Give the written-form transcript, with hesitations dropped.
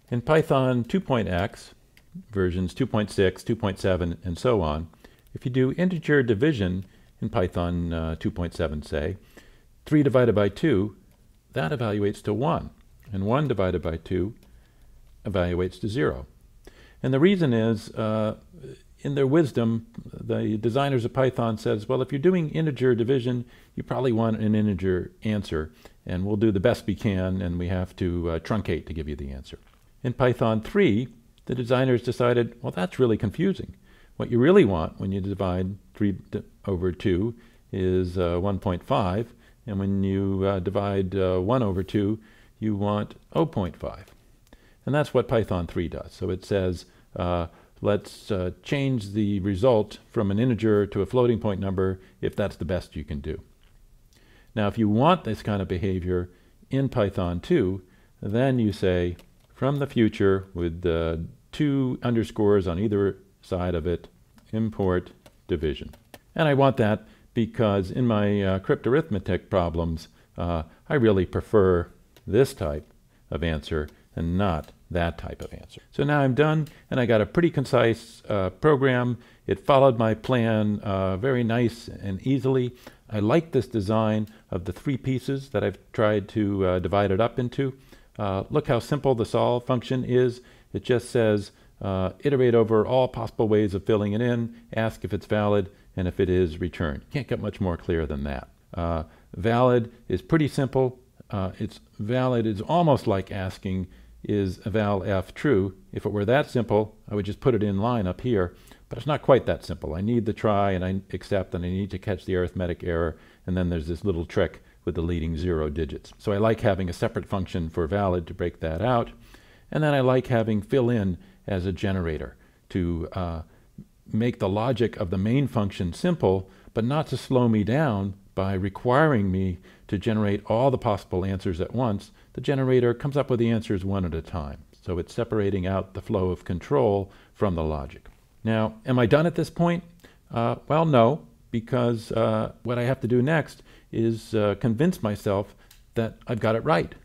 In Python 2.x, versions 2.6, 2.7, and so on, if you do integer division in Python 2.7, say, 3 divided by 2, that evaluates to 1. And 1 divided by 2 evaluates to 0. And the reason is, in their wisdom, the designers of Python says, well, if you're doing integer division, you probably want an integer answer. And we'll do the best we can, and we have to truncate to give you the answer. In Python 3, the designers decided, well, that's really confusing. What you really want when you divide 3 over 2 is 1.5, and when you divide 1 over 2, you want 0.5. And that's what Python 3 does. So it says, let's change the result from an integer to a floating point number if that's the best you can do. Now, if you want this kind of behavior in Python 2, then you say, from the future, with 2 underscores on either side of it, import division. And I want that because in my cryptarithmetic problems, I really prefer this type of answer and not that type of answer. So now I'm done, and I got a pretty concise program. It followed my plan very nice and easily. I like this design of the 3 pieces that I've tried to divide it up into. Look how simple the solve function is. It just says iterate over all possible ways of filling it in, ask if it's valid, and if it is, return. Can't get much more clear than that. Valid is pretty simple. It's valid is almost like asking, is val f true? If it were that simple, I would just put it in line up here, but it's not quite that simple. I need the try, and I accept, and I need to catch the arithmetic error, and then there's this little trick with the leading 0 digits. So I like having a separate function for valid to break that out, and then I like having fill in as a generator to make the logic of the main function simple, but not to slow me down by requiring me to generate all the possible answers at once. The generator comes up with the answers one at a time. So it's separating out the flow of control from the logic. Now, am I done at this point? Well, no, because what I have to do next is convince myself that I've got it right.